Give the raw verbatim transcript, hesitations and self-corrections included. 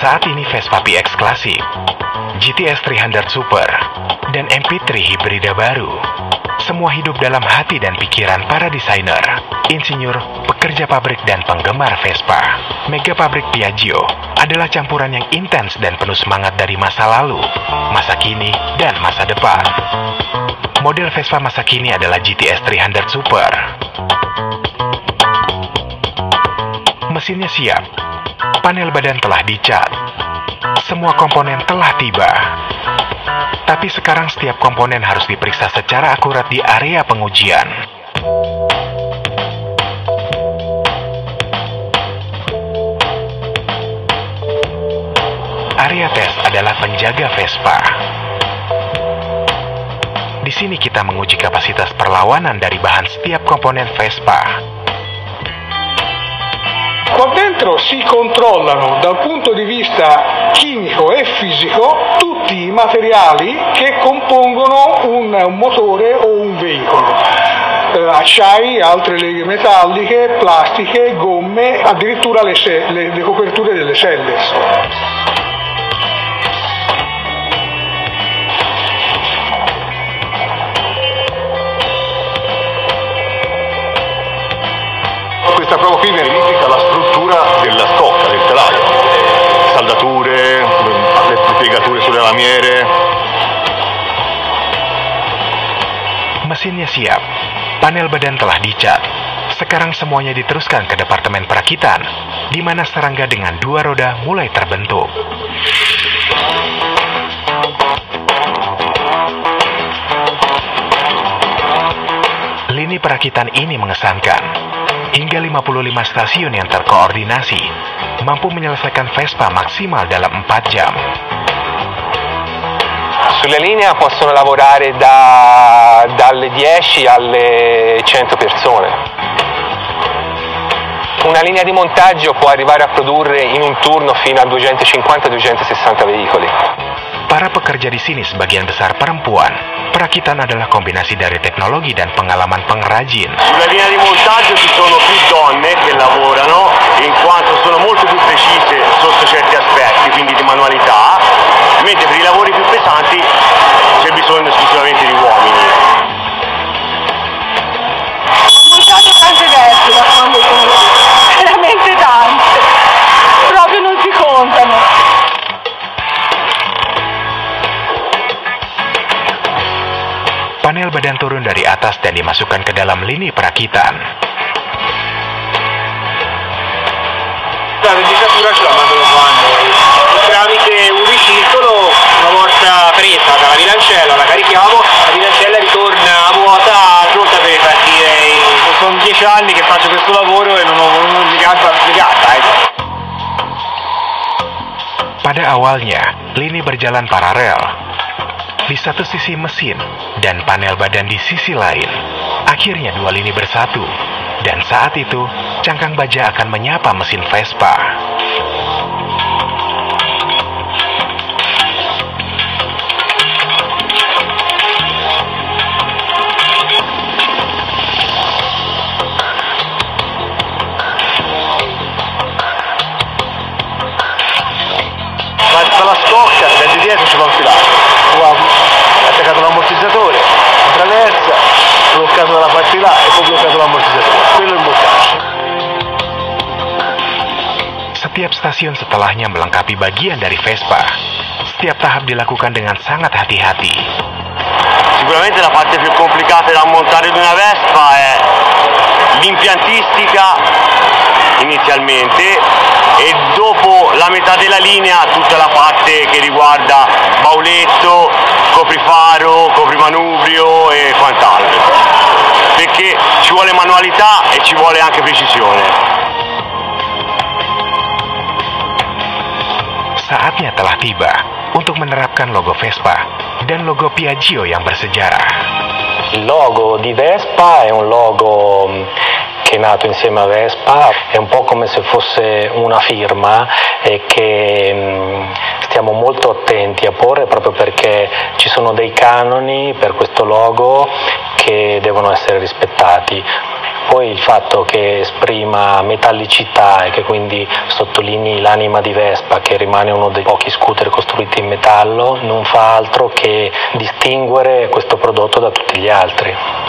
Saat ini Vespa P X Classic, G T S tiga ratus Super, dan M P tiga hibrida baru. Semua hidup dalam hati dan pikiran para desainer, insinyur, pekerja pabrik, dan penggemar Vespa. Mega Pabrik Piaggio adalah campuran yang intens dan penuh semangat dari masa lalu, masa kini, dan masa depan. Model Vespa masa kini adalah G T S tiga ratus Super. Mesinnya siap, panel badan telah dicat, semua komponen telah tiba. Tapi sekarang setiap komponen harus diperiksa secara akurat di area pengujian. Area tes adalah penjaga Vespa. Di sini kita menguji kapasitas perlawanan dari bahan setiap komponen Vespa. Qua dentro si controllano dal punto di vista chimico e fisico tutti i materiali che compongono un, un motore o un veicolo. Eh, acciai, altre leghe metalliche, plastiche, gomme, addirittura le, le, le coperture delle selle. Questa prova qui verifica la struttura della scocca, del telaio, saldature, le piegature sulle lamiere. Mesinnya siap, panel badan telah dicat. Sekarang semuanya diteruskan ke departemen perakitan, di mana serangga dengan dua roda mulai terbentuk. Lini perakitan ini mengesankan. Hingga lima puluh lima stasiun yang terkoordinasi, mampu menyelesaikan Vespa maksimal dalam empat jam. Sulla linea possono lavorare da, dalle dieci alle cento persone. Una linea di montaggio può arrivare a produrre in un turno fino a duecentocinquanta duecentosessanta veicoli. Para pekerja di sini sebagian besar perempuan. Perakitan adalah kombinasi dari teknologi dan pengalaman pengrajin. Sulla linea di montaggio ci sono più donne che lavorano, in quanto sono molto più precise sotto certi aspetti, quindi di manualità, mentre per i lavori più pesanti c'è bisogno esclusivamente di uomini. Ho montato tante vesti da quando sono veramente tante, proprio non si contano. Panel badan turun dari atas dan dimasukkan ke dalam lini perakitan. La vendicatura ce la mandano quando tramite un riciclo, una volta presa dalla bilancella la carichiamo, la bilancella ritorna vuota pronta per partire. Sono dieci anni che faccio questo lavoro e non ho una gamba piegata. Eh. Pada awalnya, lini berjalan paralel. Di satu sisi mesin dan panel badan di sisi lain. Akhirnya dua lini bersatu. Dan saat itu, cangkang baja akan menyapa mesin Vespa. Basta la scocca, da di dietro ci va un filare. Qua ha attaccato l'ammortizzatore, attraversa, bloccato dalla parte là e poi bloccato l'ammortizzatore. Quello è il montaggio. Setiap stasiun setelahnya melengkapi bagian dari Vespa. Setiap tahap dilakukan dengan sangat hati-hati. Sicuramente la parte più complicata da montare di una Vespa è l'impiantistica inizialmente e dopo la metà della linea tutta la parte che riguarda bauletto, coprifaro, coprimanubrio e quant'altro, perché ci vuole manualità e ci vuole anche precisione. Saatnya telah tiba untuk menerapkan logo Vespa dan logo Piaggio yang bersejarah. Il logo di Vespa è un logo che è nato insieme a Vespa, è un po' come se fosse una firma e che mh, stiamo molto attenti a porre proprio perché ci sono dei canoni per questo logo che devono essere rispettati. Poi il fatto che esprima metallicità e che quindi sottolinei l'anima di Vespa, che rimane uno dei pochi scooter costruiti in metallo, non fa altro che distinguere questo prodotto da tutti gli altri.